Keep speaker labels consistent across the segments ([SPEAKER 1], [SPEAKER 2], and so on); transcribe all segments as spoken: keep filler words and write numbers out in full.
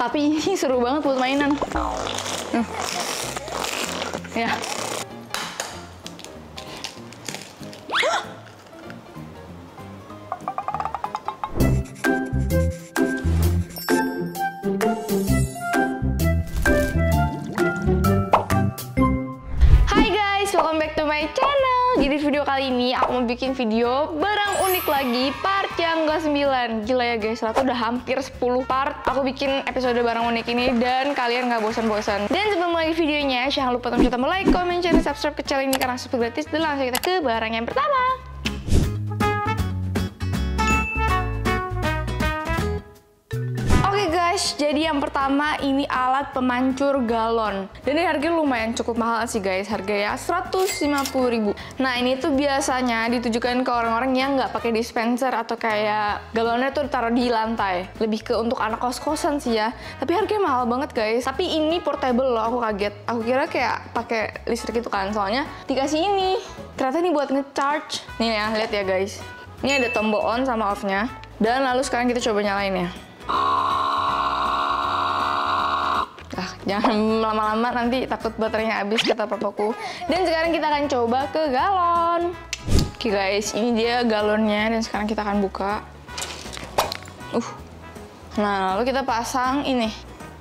[SPEAKER 1] Tapi ini seru banget buat mainan. Hmm. Ya. Hai guys, welcome back to my channel. Jadi video kali ini aku mau bikin video barang unik lagi, part yang ke sembilan. Gila ya guys, ternyata udah hampir sepuluh part aku bikin episode barang unik ini dan kalian gak bosan-bosan. Dan sebelum mulai videonya, jangan lupa untuk teman like, comment, share, dan subscribe ke channel ini karena subscribe gratis. Dan langsung kita ke barang yang pertama. Guys, jadi yang pertama ini alat pemancur galon. Dan ini harganya lumayan cukup mahal sih guys, harganya seratus lima puluh ribu. Nah ini tuh biasanya ditujukan ke orang-orang yang nggak pakai dispenser atau kayak galonnya tuh taruh di lantai. Lebih ke untuk anak kos-kosan sih ya. Tapi harganya mahal banget guys. Tapi ini portable loh, aku kaget. Aku kira kayak pakai listrik itu kan, soalnya dikasih ini. Ternyata ini buat ngecharge. Nih ya, lihat ya guys. Ini ada tombol on sama off-nya. Dan lalu sekarang kita coba nyalain ya. Ah, jangan lama-lama nanti takut baterainya habis kata papaku. Dan sekarang kita akan coba ke galon. Oke guys, ini dia galonnya dan sekarang kita akan buka. Uh. Nah, lalu kita pasang ini.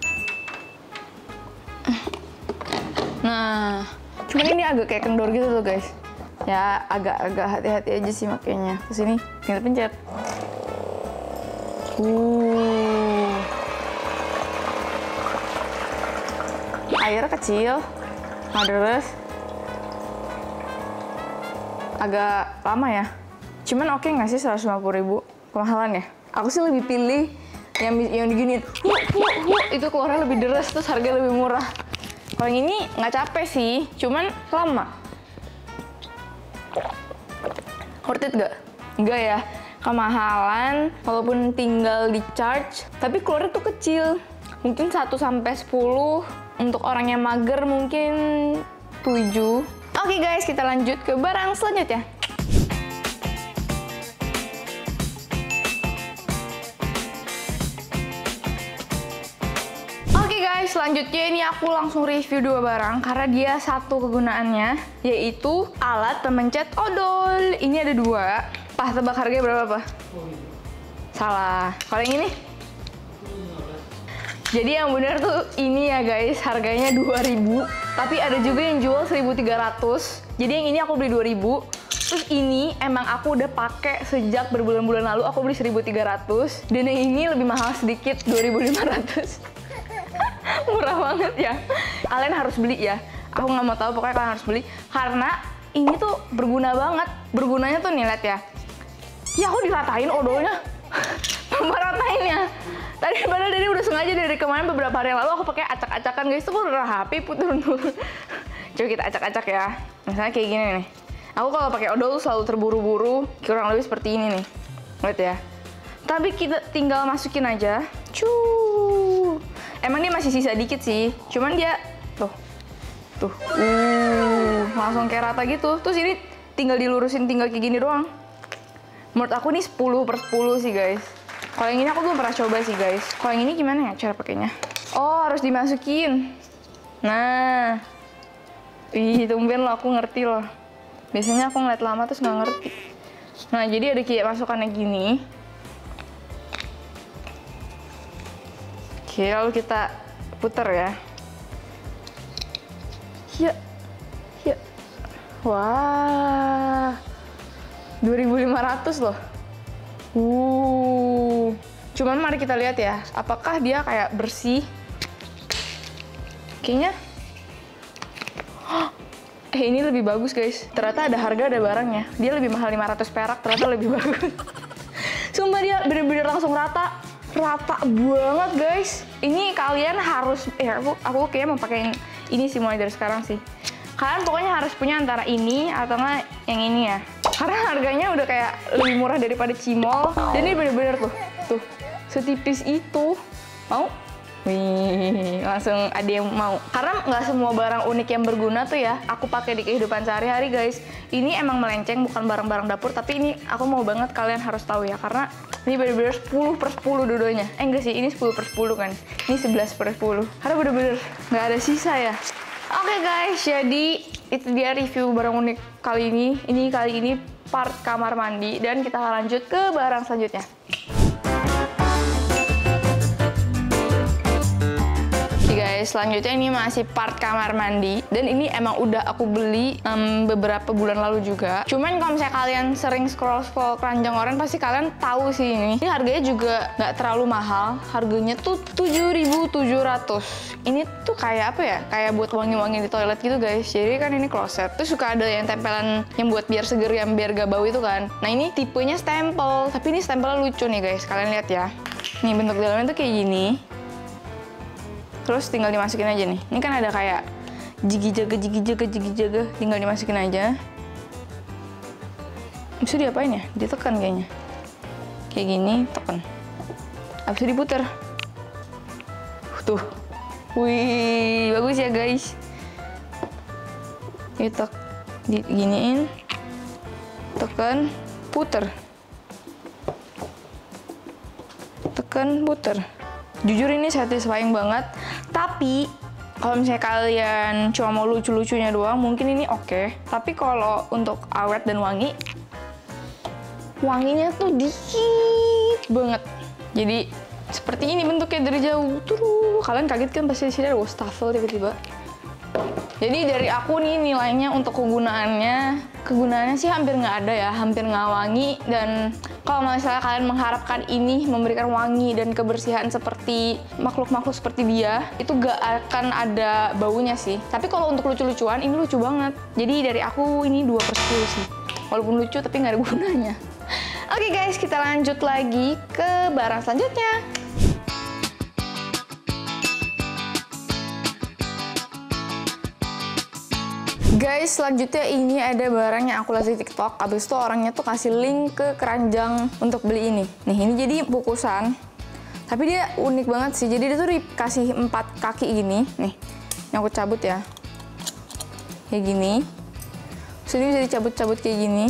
[SPEAKER 1] Nah, cuman ini agak kayak kendor gitu tuh guys. Ya, agak-agak hati-hati aja sih makanya. Terus ini tinggal pencet. Uh. Air kecil, nah terus agak lama ya. Cuman oke nggak sih seratus lima puluh ribu? Kemahalan ya? Aku sih lebih pilih yang yang diginiin. Hu, hu, hu, itu keluarnya lebih deras, terus harganya lebih murah. Kalau yang ini nggak capek sih, cuman lama. Worth it nggak? Nggak ya? Kemahalan, walaupun tinggal di charge, tapi keluarnya tuh kecil. Mungkin satu sampai sepuluh. Untuk orang yang mager mungkin tujuh. Oke guys, kita lanjut ke barang selanjutnya. Oke guys, selanjutnya ini aku langsung review dua barang karena dia satu kegunaannya, yaitu alat pemencet odol. Ini ada dua. Pah, tebak harganya berapa, Pak? Salah. Kalau yang ini? Jadi yang benar tuh ini ya guys, harganya dua ribu. Tapi ada juga yang jual seribu tiga ratus. Jadi yang ini aku beli dua ribu. Terus ini emang aku udah pakai sejak berbulan-bulan lalu, aku beli seribu tiga ratus. Dan yang ini lebih mahal sedikit, dua ribu lima ratus. Murah banget ya. Kalian harus beli ya. Aku nggak mau tahu, pokoknya kalian harus beli. Karena ini tuh berguna banget. Bergunanya tuh nih, lihat ya. Ya aku diratain odolnya. Tambah ratainnya. Tadi padahal dari udah sengaja dari kemarin beberapa hari yang lalu aku pakai acak-acakan guys, tuh udah H P turun-turun. Coba kita acak-acak ya. Misalnya kayak gini nih. Aku kalau pakai odol selalu terburu-buru, kurang lebih seperti ini nih. Lihat ya. Tapi kita tinggal masukin aja. Cuuu. Emang dia masih sisa dikit sih. Cuman dia tuh. Tuh. Uh, langsung kayak rata gitu. Terus ini tinggal dilurusin, tinggal kayak gini doang. Menurut aku nih sepuluh per sepuluh sih guys. Kalau yang ini aku belum pernah coba sih guys. Kalau yang ini gimana ya cara pakainya? Oh, harus dimasukin. Nah. Ih, tumben loh aku ngerti loh. Biasanya aku ngeliat lama terus nggak ngerti. Nah, jadi ada kayak masukannya gini. Oke, lalu kita puter ya. Ya. Ya. Wah. dua ribu lima ratus loh. Uh, cuman mari kita lihat ya, apakah dia kayak bersih? Kayaknya, eh ini lebih bagus guys. Ternyata ada harga, ada barangnya. Dia lebih mahal lima ratus perak, ternyata lebih bagus. Sumpah dia bener-bener langsung rata, rata banget guys. Ini kalian harus, eh aku, aku kayaknya mau pakai ini sih mulai dari sekarang sih. Kalian pokoknya harus punya antara ini atau nggak yang ini ya. Karena harganya udah kayak lebih murah daripada Cimol. Dan ini bener-bener tuh, tuh, setipis itu. Mau? Wih, langsung ada yang mau. Karena nggak semua barang unik yang berguna tuh ya, aku pakai di kehidupan sehari-hari guys. Ini emang melenceng, bukan barang-barang dapur, tapi ini aku mau banget kalian harus tahu ya. Karena Ini bener-bener sepuluh per sepuluh dua-duanya. Eh enggak sih, ini sepuluh per sepuluh kan. Ini sebelas per sepuluh. Karena bener-bener nggak ada sisa ya. Oke okay guys, jadi itu dia review barang unik kali ini. Ini kali ini part kamar mandi dan kita akan lanjut ke barang selanjutnya. Oke guys, selanjutnya ini masih part kamar mandi dan ini emang udah aku beli um, beberapa bulan lalu juga. Cuman kalau misalnya kalian sering scroll-scroll keranjang oren pasti kalian tahu sih ini. Ini harganya juga nggak terlalu mahal. Harganya tuh tujuh ribu tujuh ratus. Ini tuh kayak apa ya? Kayak buat wangi-wangi di toilet gitu guys. Jadi kan ini kloset. Terus suka ada yang tempelan yang buat biar seger, yang biar gak bau itu kan. Nah ini tipenya stempel, tapi ini stempelnya lucu nih guys. Kalian lihat ya. Nih bentuk dalamnya tuh kayak gini. Terus tinggal dimasukin aja nih. Ini kan ada kayak jigi jaga, jigi jaga, jigi jaga. Tinggal dimasukin aja. Bisa diapain ya? Ditekan kayaknya. Kayak gini, tekan. Habis itu diputer. Tuh. Wih, bagus ya guys. Kita giniin. Tekan, puter. Tekan, puter. Jujur ini satisfying banget, tapi kalau misalnya kalian cuma mau lucu-lucunya doang, mungkin ini oke. Okay. Tapi kalau untuk awet dan wangi, wanginya tuh dikit banget. Jadi seperti ini bentuknya dari jauh. Tuh, kalian kaget kan pasti di sini ada wastafel tiba-tiba. Jadi dari aku nih nilainya untuk kegunaannya, kegunaannya sih hampir nggak ada ya, hampir nggak wangi. Dan kalau misalnya kalian mengharapkan ini memberikan wangi dan kebersihan seperti makhluk-makhluk seperti dia, itu nggak akan ada baunya sih. Tapi kalau untuk lucu-lucuan, ini lucu banget. Jadi dari aku ini dua per sepuluh sih. Walaupun lucu tapi nggak ada gunanya. Oke guys, kita lanjut lagi ke barang selanjutnya. Guys, selanjutnya ini ada barang yang aku lihat di TikTok. Abis itu orangnya tuh kasih link ke keranjang untuk beli ini. Nih, ini jadi bungkusan. Tapi dia unik banget sih. Jadi dia tuh dikasih empat kaki gini. Nih, ini aku cabut ya. Kayak gini. Terus ini bisa dicabut-cabut kayak gini.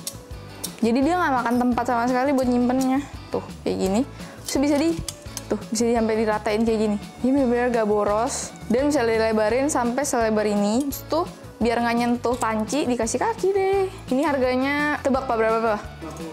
[SPEAKER 1] Jadi dia nggak makan tempat sama sekali buat nyimpennya. Tuh, kayak gini. Terus bisa di... Tuh, bisa sampai diratain kayak gini. Ini bener-bener gak boros. Dan bisa dilebarin sampai selebar ini. Terus tuh, biar nggak nyentuh panci, dikasih kaki deh. Ini harganya, tebak pak berapa pak?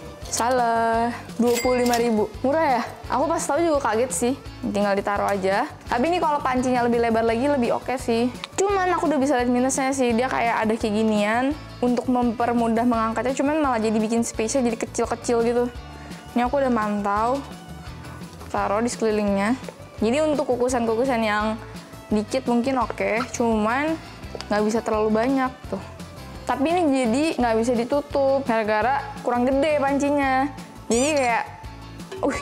[SPEAKER 1] Salah, dua puluh lima ribu. Murah ya? Aku pas tahu juga kaget sih. Tinggal ditaruh aja. Tapi ini kalau pancinya lebih lebar lagi lebih oke sih. Cuman aku udah bisa lihat minusnya sih. Dia kayak ada kayak ginian untuk mempermudah mengangkatnya. Cuman malah jadi bikin space-nya jadi kecil-kecil gitu. Ini aku udah mantau. Taruh di sekelilingnya. Jadi untuk kukusan-kukusan yang dikit mungkin oke. Cuman nggak bisa terlalu banyak tuh. Tapi ini jadi nggak bisa ditutup gara-gara kurang gede pancinya. Jadi kayak, uh,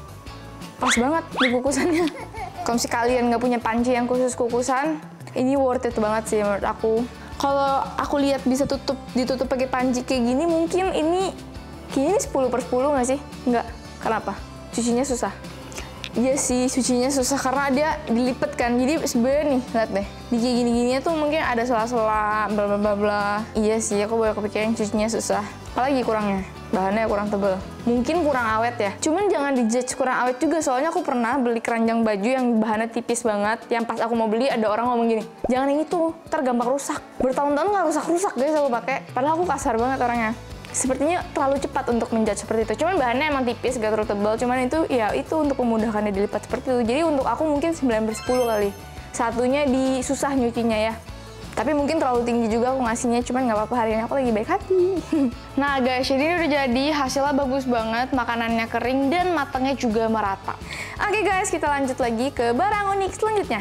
[SPEAKER 1] pas banget di kukusannya. Kalau misalnya kalian nggak punya panci yang khusus kukusan, ini worth it banget sih menurut aku. Kalau aku lihat bisa tutup ditutup pakai panci kayak gini, mungkin ini kayaknya ini sepuluh per sepuluh nggak sih? Nggak. Kenapa? Cucinya susah. Iya sih, cucinya susah karena dia dilipet kan. Jadi sebenarnya nih, lihat deh. Di kayak gini-gininya tuh mungkin ada sela-sela, bla bla bla bla. Iya sih, aku baru kepikiran cucinya susah. Apalagi kurangnya, bahannya kurang tebel. Mungkin kurang awet ya. Cuman jangan dijudge kurang awet juga, soalnya aku pernah beli keranjang baju yang bahannya tipis banget. Yang pas aku mau beli ada orang ngomong gini, jangan yang itu, ntar gampang rusak. Bertahun-tahun nggak rusak-rusak guys aku pakai. Padahal aku kasar banget orangnya. Sepertinya terlalu cepat untuk menjudge seperti itu. Cuman bahannya emang tipis, gak terlalu tebal. Cuman itu ya itu untuk memudahkannya dilipat seperti itu. Jadi untuk aku mungkin sembilan per sepuluh kali. Satunya di susah nyucinya ya. Tapi mungkin terlalu tinggi juga aku ngasihnya. Cuman gak apa-apa, hari ini aku lagi baik hati. Nah guys, jadi ini udah jadi. Hasilnya bagus banget. Makanannya kering dan matangnya juga merata. Oke guys, kita lanjut lagi ke barang unik selanjutnya.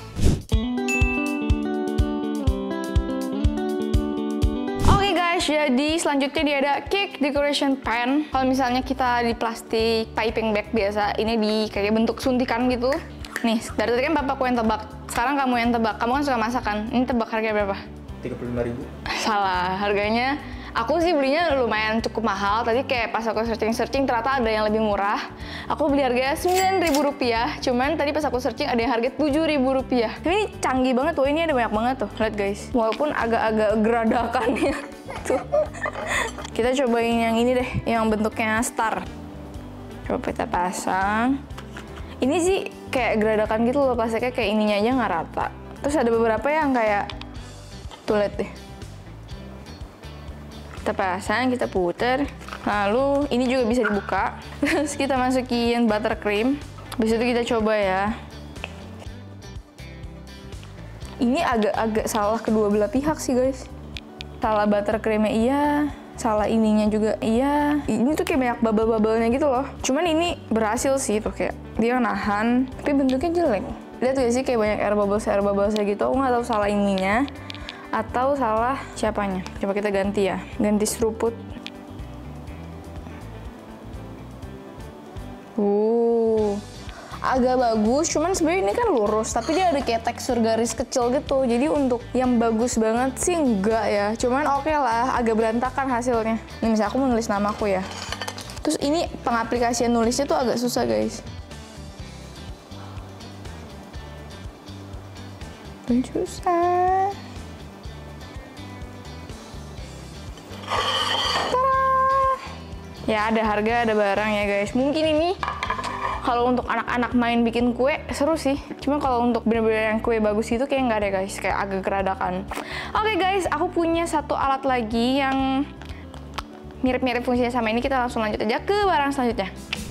[SPEAKER 1] Guys, jadi selanjutnya dia ada cake decoration pan. Kalau misalnya kita di plastik piping bag biasa, ini di kayak bentuk suntikan gitu. Nih, dari tadi kan bapakku yang tebak. Sekarang kamu yang tebak. Kamu kan suka masakan. Ini tebak harganya berapa? tiga puluh lima ribu. Salah, harganya aku sih belinya lumayan cukup mahal. Tadi kayak pas aku searching-searching ternyata ada yang lebih murah. Aku beli harganya sembilan ribu rupiah. Cuman tadi pas aku searching ada yang harga tujuh ribu rupiah. Ini canggih banget tuh. Ini ada banyak banget tuh. Lihat guys. Walaupun agak-agak geradakan ya. Tuh. Kita cobain yang ini deh, yang bentuknya star. Coba Coba kita pasang. Ini sih kayak geradakan gitu loh, plastiknya kayak ininya aja nggak rata. Terus ada beberapa yang kayak, tuh lihat deh. Kita pasang, kita puter. Lalu ini juga bisa dibuka. Terus kita masukin buttercream. Habis itu kita coba ya. Ini agak-agak salah kedua belah pihak sih guys. Salah buttercreamnya iya, salah ininya juga iya. Ini tuh kayak banyak bubble-bubblenya gitu loh. Cuman ini berhasil sih tuh, kayak dia nahan, tapi bentuknya jelek. Lihat gak sih kayak banyak air bubbles air bubbles gitu. Aku nggak tahu salah ininya atau salah siapanya. Coba kita ganti ya, ganti seruput. Uh, agak bagus, cuman sebenarnya ini kan lurus, tapi dia ada kayak tekstur garis kecil gitu. Jadi untuk yang bagus banget sih enggak ya. Cuman oke okay lah, agak berantakan hasilnya. Ini misalnya aku mau nulis namaku ya. Terus ini pengaplikasian nulisnya tuh agak susah guys. Susah. Ya ada harga, ada barang ya guys. Mungkin ini kalau untuk anak-anak main bikin kue seru sih. Cuma kalau untuk bener-bener yang kue bagus itu kayak nggak ada guys, kayak agak geradakan. Oke okay guys, aku punya satu alat lagi yang mirip-mirip fungsinya sama ini. Kita langsung lanjut aja ke barang selanjutnya.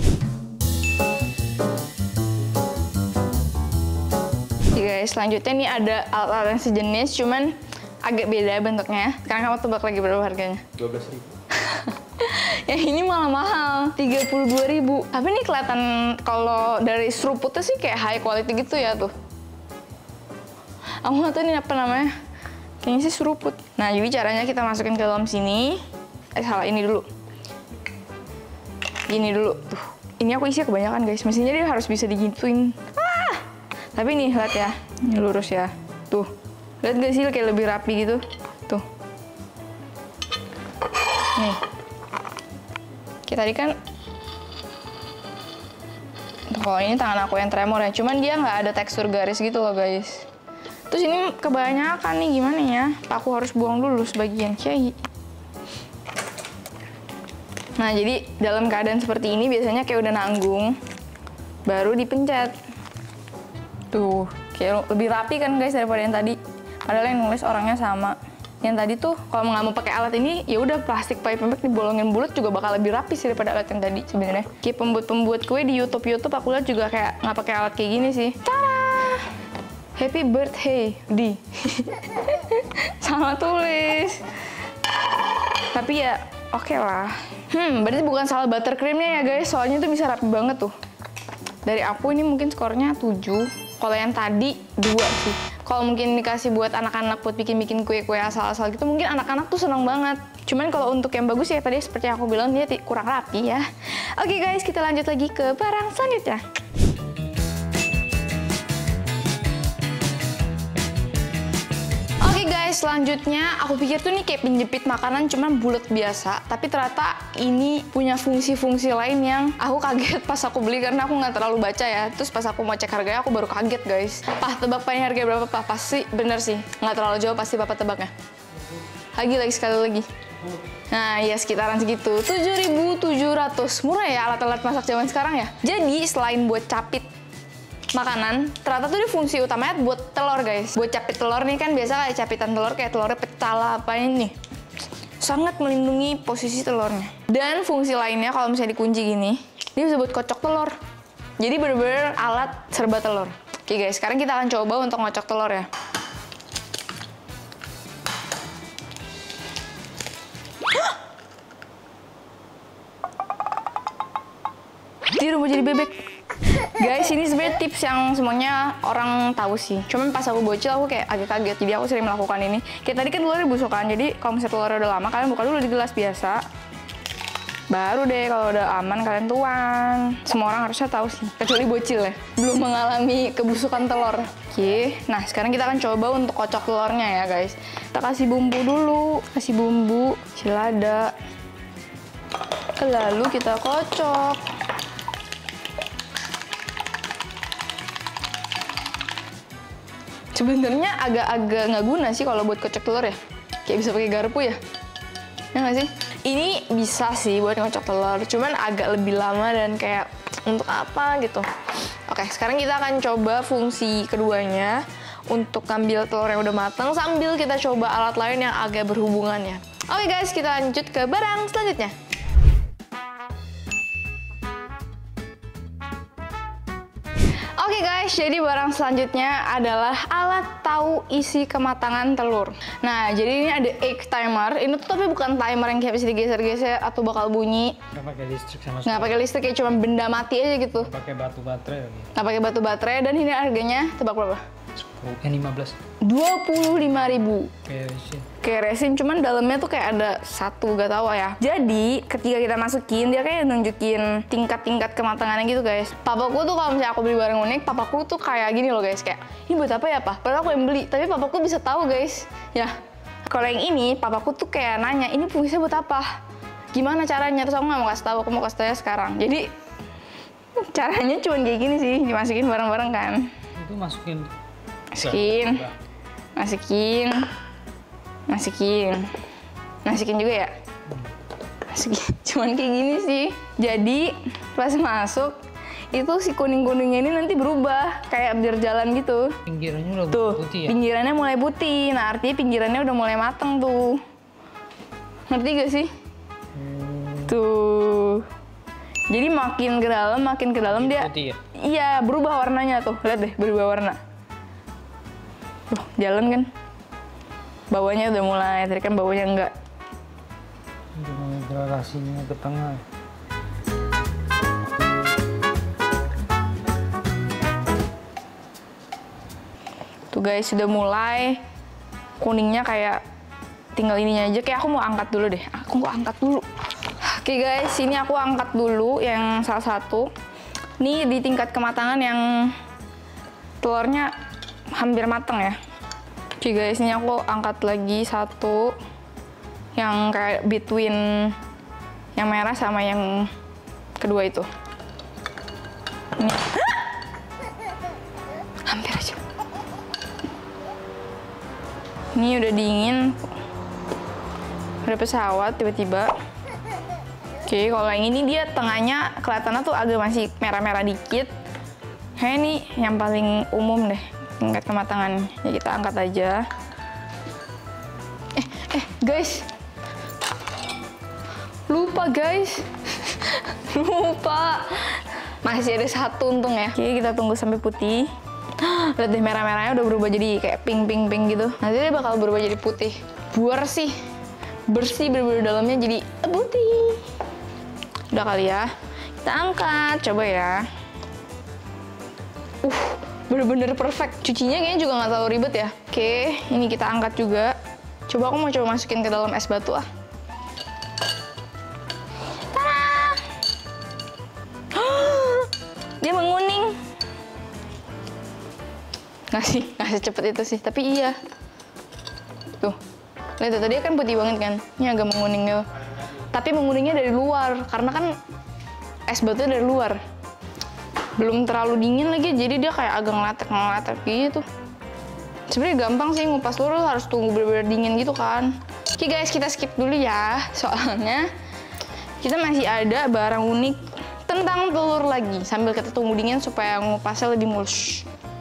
[SPEAKER 1] Oke okay guys, selanjutnya nih ada alat-alat yang sejenis, cuman agak beda bentuknya. Sekarang kamu tebak lagi berapa harganya?
[SPEAKER 2] dua belas ribu.
[SPEAKER 1] Ya ini malah mahal, tiga puluh dua ribu. Tapi ini kelihatan kalau dari seruputnya sih kayak high quality gitu ya tuh. Aku nggak tahu ini apa namanya. Kayaknya sih seruput. Nah jadi caranya kita masukin ke dalam sini. Eh salah, ini dulu. Gini dulu tuh. Ini aku isi kebanyakan guys. Mestinya dia harus bisa digituin. Ah! Tapi nih lihat ya, ini lurus ya. Tuh, lihat gak sih kayak lebih rapi gitu. Tuh. Nih. Tadi kan kalau ini tangan aku yang tremor ya, cuman dia nggak ada tekstur garis gitu loh guys. Terus ini kebanyakan nih, gimana ya? Aku harus buang dulu sebagian. Cai. Nah jadi dalam keadaan seperti ini biasanya kayak udah nanggung, baru dipencet. Tuh, kayak lebih rapi kan guys daripada yang tadi. Padahal yang nulis orangnya sama. Yang tadi tuh kalau nggak mau pakai alat ini ya udah plastik pipe bag dibolongin bulat juga bakal lebih rapi sih daripada alat yang tadi sebenarnya. Kayak pembuat-pembuat kue di YouTube YouTube aku lihat juga kayak nggak pakai alat kayak gini sih. Tada! Happy birthday di. Sama tulis. Tapi ya oke okay lah. Hmm, berarti bukan salah buttercreamnya ya guys, soalnya itu bisa rapi banget tuh. Dari aku ini mungkin skornya tujuh. Kalau yang tadi dua sih. Kalau mungkin dikasih buat anak-anak buat bikin-bikin kue-kue asal-asal gitu, mungkin anak-anak tuh seneng banget. Cuman kalau untuk yang bagus ya tadi seperti yang aku bilang dia kurang rapi ya. Oke guys, kita lanjut lagi ke barang selanjutnya. Oke guys, selanjutnya aku pikir tuh nih kayak penjepit makanan cuman bulat biasa, tapi ternyata ini punya fungsi-fungsi lain yang aku kaget pas aku beli karena aku nggak terlalu baca ya. Terus pas aku mau cek harganya aku baru kaget guys. Pah, tebak paling harga berapa Pah? Pasti bener sih, nggak terlalu jauh pasti Bapak tebaknya. Lagi lagi sekali lagi. Nah ya sekitaran segitu, tujuh ribu tujuh ratus. Murah ya alat-alat masak zaman sekarang ya. Jadi selain buat capit makanan, ternyata tuh dia fungsi utamanya buat telur guys. Buat capit telur nih kan biasa kayak capitan telur kayak telurnya pecah lah apa ini. Sangat melindungi posisi telurnya. Dan fungsi lainnya kalau misalnya dikunci gini, dia bisa buat kocok telur. Jadi bener-bener alat serba telur. Oke guys, sekarang kita akan coba untuk ngocok telur ya. Dia udah mau jadi bebek. Guys, ini sebenarnya tips yang semuanya orang tahu sih. Cuman pas aku bocil aku kayak agak kaget, jadi aku sering melakukan ini. Kayak tadi kan telurnya busukan, jadi kalau misalnya telurnya udah lama, kalian buka dulu di gelas biasa. Baru deh kalau udah aman kalian tuang. Semua orang harusnya tahu sih, kecuali bocil ya, belum mengalami kebusukan telur. Oke, nah sekarang kita akan coba untuk kocok telurnya ya guys. Kita kasih bumbu dulu, kasih bumbu, selada. Lalu kita kocok. Sebenarnya agak-agak nggak guna sih kalau buat kocok telur ya. Kayak bisa pakai garpu ya. Ya nggak sih? Ini bisa sih buat ngocok telur, cuman agak lebih lama dan kayak untuk apa gitu. Oke, sekarang kita akan coba fungsi keduanya untuk ngambil telur yang udah matang sambil kita coba alat lain yang agak berhubungannya. Oke guys, kita lanjut ke barang selanjutnya. Oke guys, jadi barang selanjutnya adalah alat tahu isi kematangan telur. Nah, jadi ini ada egg timer. Ini tuh tapi bukan timer yang kayak bisa digeser-geser atau bakal bunyi.
[SPEAKER 2] Nggak pakai listrik sama sekali.
[SPEAKER 1] Nggak pakai listrik, kayak cuma benda mati aja gitu.
[SPEAKER 2] Pakai batu baterai lagi.
[SPEAKER 1] Nggak pakai batu baterai, dan ini harganya tebak berapa?
[SPEAKER 2] sepuluh, eh lima belas.
[SPEAKER 1] dua puluh lima ribu.
[SPEAKER 2] Kayak resin.
[SPEAKER 1] Kayak resin, cuman dalamnya tuh kayak ada satu, gak tahu ya. Jadi ketika kita masukin, dia kayak nunjukin tingkat-tingkat kematangannya gitu guys. Papaku tuh kalau misalnya aku beli barang unik, papaku tuh kayak gini loh guys, kayak ini buat apa ya pak? Padahal aku yang beli, tapi papaku bisa tahu guys. Ya, kalau yang ini papaku tuh kayak nanya, ini fungsinya buat apa? Gimana caranya? Terus aku nggak mau kasih tahu, aku mau kasih tahu ya sekarang. Jadi caranya cuma kayak gini sih, dimasukin barang-barang kan.
[SPEAKER 2] Itu masukin.
[SPEAKER 1] Masukin, masukin, masukin, masukin juga ya. Masukin, cuman kayak gini sih. Jadi pas masuk itu si kuning-kuningnya ini nanti berubah kayak berjalan gitu.
[SPEAKER 2] Pinggirannya udah
[SPEAKER 1] Tuh,
[SPEAKER 2] putih ya?
[SPEAKER 1] pinggirannya mulai putih. Nah artinya pinggirannya udah mulai mateng tuh. Ngerti gak sih?
[SPEAKER 2] Hmm.
[SPEAKER 1] Tuh. Jadi makin ke dalam, makin ke dalam dia.
[SPEAKER 2] Putih ya?
[SPEAKER 1] Iya, berubah warnanya tuh. Lihat deh, berubah warna. Tuh, jalan kan? Bawahnya udah mulai, tadi kan bawahnya enggak.
[SPEAKER 2] Udah mulai gradasinya ke tengah.
[SPEAKER 1] Tuh guys, sudah mulai kuningnya kayak tinggal ininya aja. Kayak aku mau angkat dulu deh. Aku mau angkat dulu. Oke guys, ini aku angkat dulu yang salah satu. Ini di tingkat kematangan yang telurnya hampir mateng ya. Oke guys, ini aku angkat lagi satu yang kayak between yang merah sama yang kedua itu. Ini hampir aja. Ini udah dingin, udah pesawat tiba-tiba. Oke, kalau yang ini dia tengahnya kelihatannya tuh agak masih merah-merah dikit. Kayak ini yang paling umum deh tingkat kematangan. Ya kita angkat aja. Eh, eh guys, lupa guys, lupa. Masih ada satu untung ya. Oke, kita tunggu sampai putih. Lihat deh, merah-merahnya udah berubah jadi kayak pink-pink-pink gitu. Nanti dia bakal berubah jadi putih. Bersih, bersih bener-bener dalamnya jadi putih. Udah kali ya. Kita angkat, coba ya. Uh, bener-bener perfect. Cucinya kayaknya juga nggak terlalu ribet ya. Oke, ini kita angkat juga. Coba aku mau coba masukin ke dalam es batu ah. Tada! Dia menguning. Nggak sih, nggak secepat itu sih. Tapi iya. Tuh, lihat tadi kan putih banget kan. Ini agak menguning gitu. Tapi menguningnya dari luar, karena kan es batunya dari luar. Belum terlalu dingin lagi, jadi dia kayak agak ngeletek-ngeletek gitu. Sebenarnya gampang sih ngupas telur, harus tunggu bener-bener dingin gitu kan. Oke guys, kita skip dulu ya, soalnya kita masih ada barang unik tentang telur lagi. Sambil kita tunggu dingin supaya ngupasnya lebih mulus.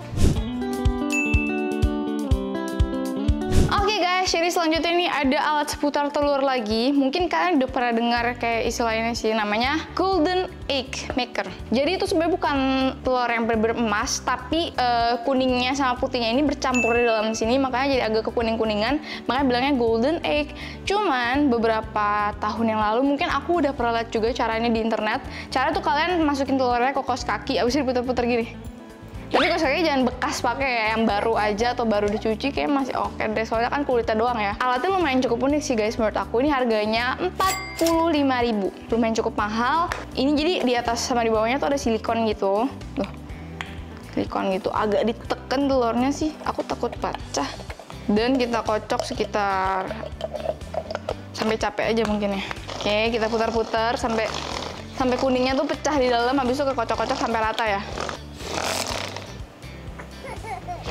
[SPEAKER 1] Oke guys, jadi selanjutnya ini ada alat seputar telur lagi. Mungkin kalian udah pernah dengar kayak istilahnya sih, namanya golden egg maker. Jadi itu sebenarnya bukan telur yang bener-bener emas, tapi uh, kuningnya sama putihnya ini bercampur di dalam sini, makanya jadi agak kekuning-kuningan. Makanya bilangnya golden egg. Cuman beberapa tahun yang lalu mungkin aku udah pernah lihat juga caranya di internet. Cara tuh kalian masukin telurnya ke kaos kaki, abis itu diputer-puter gini. Tapi kaos kakinya jangan bekas pakai ya, yang baru aja atau baru dicuci kayak masih oke deh, soalnya kan kulitnya doang ya. Alatnya lumayan cukup unik sih guys menurut aku. Ini harganya empat puluh lima ribu, lumayan cukup mahal. Ini jadi di atas sama di bawahnya tuh ada silikon gitu. Tuh, silikon gitu, agak ditekan telurnya sih, aku takut pecah. Dan kita kocok sekitar sampai capek aja mungkin ya. Oke, kita putar-putar sampai sampai kuningnya tuh pecah di dalam, habis itu kekocok-kocok sampai rata ya.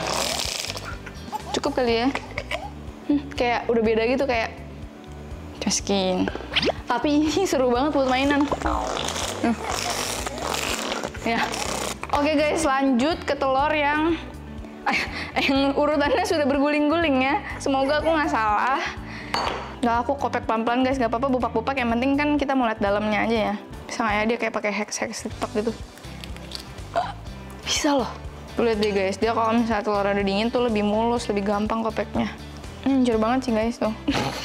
[SPEAKER 1] Cukup kali ya. Hmm, kayak udah beda gitu, kayak Masukin. Tapi ini seru banget buat mainan. Hmm. Ya. Oke guys, lanjut ke telur yang eh, yang urutannya sudah berguling-guling ya. Semoga aku nggak salah. Nggak, aku kopek pelan-pelan guys, nggak apa-apa bupak-bupak. Yang penting kan kita mau lihat dalamnya aja ya. Bisa nggak ya dia kayak pakai hex-hex TikTok gitu? Bisa loh. Tuh lihat deh guys, dia kalau misalnya telurnya udah dingin tuh lebih mulus, lebih gampang kopeknya. Hmm, hancur banget sih guys tuh.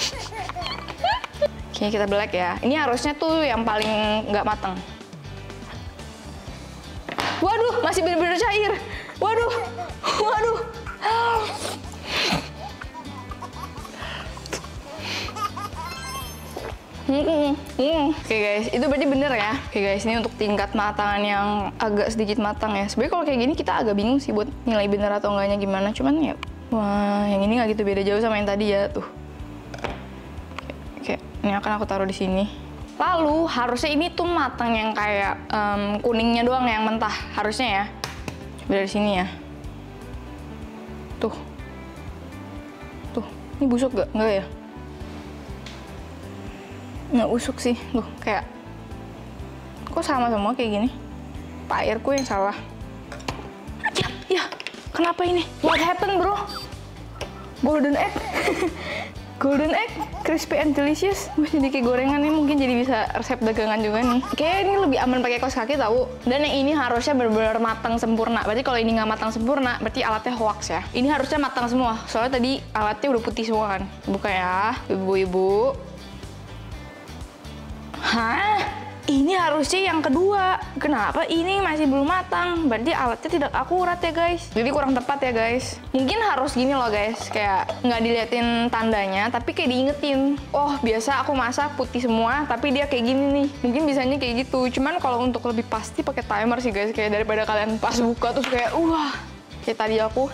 [SPEAKER 1] Oke, kita belek ya. Ini harusnya tuh yang paling nggak matang. Waduh, masih bener-bener cair. Waduh, waduh. Hmm, hmm. Oke guys, itu berarti bener ya. Oke guys, ini untuk tingkat matangan yang agak sedikit matang ya. Sebenarnya kalau kayak gini kita agak bingung sih buat nilai bener atau enggaknya gimana. Cuman ya, wah, yang ini nggak gitu beda jauh sama yang tadi ya tuh. Oke, ini akan aku taruh di sini. Lalu harusnya ini tuh matang yang kayak um, kuningnya doang yang mentah harusnya ya. Coba dari sini ya. Tuh, tuh, ini busuk gak? Enggak ya? Nggak busuk sih, tuh kayak kok sama semua kayak gini. Pak airku yang salah. Ya, ya, kenapa ini? What happened bro? Golden egg, golden egg, crispy and delicious. Jadi kayak gorengan ini mungkin jadi bisa resep dagangan juga nih. Kayak ini lebih aman pakai kaos kaki tahu. Dan yang ini harusnya benar-benar matang sempurna. Berarti kalau ini nggak matang sempurna, berarti alatnya hoax ya. Ini harusnya matang semua. Soalnya tadi alatnya udah putih semua kan. Buka ya, ibu-ibu. Hah? Ini harusnya yang kedua. Kenapa ini masih belum matang? Berarti alatnya tidak akurat ya guys. Jadi kurang tepat ya guys. Mungkin harus gini loh guys. Kayak nggak diliatin tandanya, tapi kayak diingetin. Oh biasa aku masak putih semua, tapi dia kayak gini nih. Mungkin bisanya kayak gitu. Cuman kalau untuk lebih pasti pakai timer sih guys. Kayak daripada kalian pas buka terus kayak wah. Kayak tadi aku.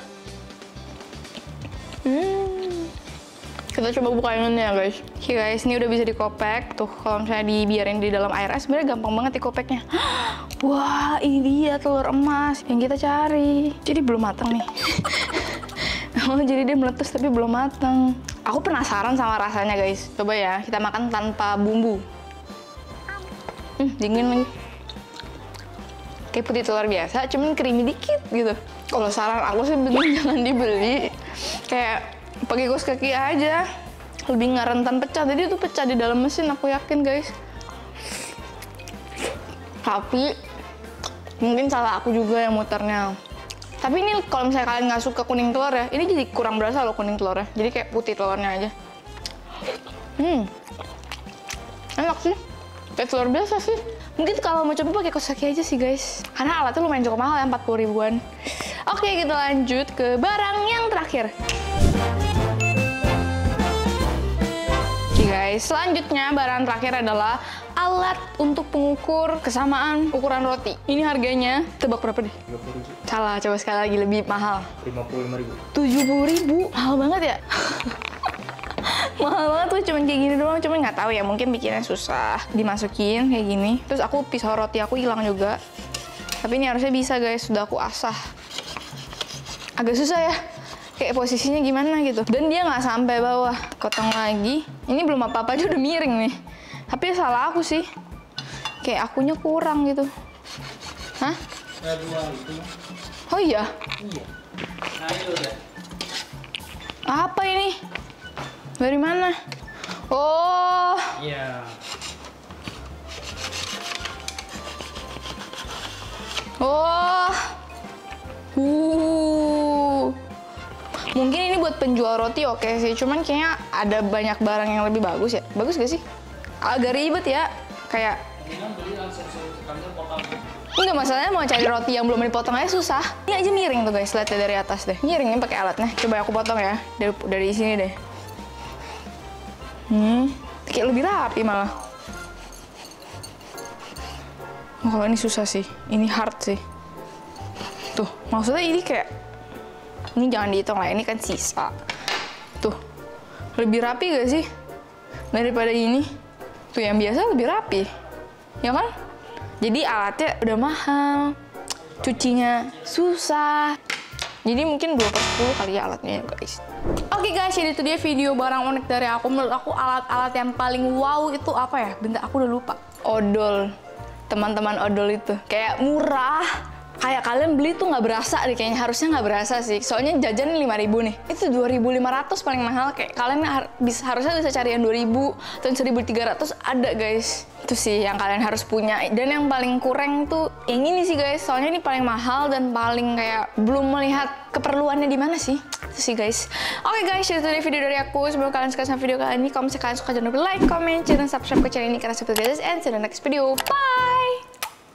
[SPEAKER 1] Hmm. Kita coba buka yang ini ya guys. Oke guys, ini udah bisa dikopek. Tuh kalau misalnya dibiarin di dalam air es, sebenarnya gampang banget dikopeknya. Wah, ini dia telur emas yang kita cari. Jadi belum matang nih. Oh, jadi dia meletus tapi belum matang. Aku penasaran sama rasanya guys. Coba ya, kita makan tanpa bumbu. Hmm, dingin lagi. Kayak putih telur biasa, cuman creamy dikit gitu. Kalau saran aku sih bener jangan dibeli. Kayak pakai kaos kaki aja, lebih nggak rentan pecah. Jadi itu pecah di dalam mesin, aku yakin guys. Tapi mungkin salah aku juga yang muternya. Tapi ini kalau misalnya kalian nggak suka kuning telur ya, ini jadi kurang berasa loh kuning telurnya. Jadi kayak putih telurnya aja. Hmm, enak sih. Kayak telur biasa sih. Mungkin kalau mau coba pakai kaos kaki aja sih guys. Karena alatnya lumayan cukup mahal ya, empat puluh ribuan. Oke, kita lanjut ke barang yang terakhir. Oke guys, selanjutnya barang terakhir adalah alat untuk pengukur kesamaan ukuran roti. Ini harganya, tebak berapa deh?
[SPEAKER 2] tiga puluh ribu.
[SPEAKER 1] Salah, coba sekali lagi lebih mahal.
[SPEAKER 2] lima puluh lima ribu.
[SPEAKER 1] tujuh puluh ribu, mahal banget ya? Mahal banget tuh, cuman kayak gini doang. Cuman nggak tahu ya, mungkin bikinnya susah. Dimasukin kayak gini. Terus aku pisau roti aku hilang juga. Tapi ini harusnya bisa guys, sudah aku asah. Agak susah ya. Kayak posisinya gimana gitu. Dan dia nggak sampai bawah. Potong lagi. Ini belum apa-apa aja udah miring nih. Tapi salah aku sih. Kayak akunya kurang gitu. Hah?
[SPEAKER 2] Ya, dua itu.
[SPEAKER 1] Oh iya?
[SPEAKER 2] Iya. Nah, itu udah.
[SPEAKER 1] Apa ini? Dari mana? Oh.
[SPEAKER 2] Iya.
[SPEAKER 1] Oh. Uh. Mungkin ini buat penjual roti oke sih, cuman kayaknya ada banyak barang yang lebih bagus ya. Bagus gak sih? Agak ribet ya, kayak enggak, masalahnya mau cari roti yang belum dipotong aja susah. Ini aja miring tuh guys, lihat deh dari atas deh. Miring ini pakai alatnya. Coba aku potong ya, dari dari sini deh. Hmm, kayak lebih rapi malah. Oh, kalau ini susah sih, ini hard sih. Tuh, maksudnya ini kayak ini jangan dihitung lah, ini kan sisa. Tuh, lebih rapi gak sih daripada ini? Tuh yang biasa lebih rapi, ya kan? Jadi alatnya udah mahal, cucinya susah. Jadi mungkin dua per sepuluh kali ya alatnya ya guys. Oke guys, jadi itu dia video barang unik dari aku. Menurut aku alat-alat yang paling wow itu apa ya? Bentar, aku udah lupa. Odol. Teman-teman odol itu. Kayak murah. Kayak kalian beli tuh nggak berasa deh, kayaknya harusnya nggak berasa sih. Soalnya jajan lima ribu nih. Itu dua ribu lima ratus paling mahal. Kayak kalian har bisa, harusnya bisa cari yang dua ribu atau yang seribu tiga ratus ada guys. Itu sih yang kalian harus punya. Dan yang paling kurang tuh yang ini sih guys. Soalnya ini paling mahal dan paling kayak belum melihat keperluannya di mana sih. Itu sih guys. Oke guys, itu tadi video dari aku. Semoga kalian suka sama video kali ini. Kalau misalnya kalian suka, jangan lupa like, comment, dan subscribe ke channel ini karena seperti guys. And see you in the next video. Bye!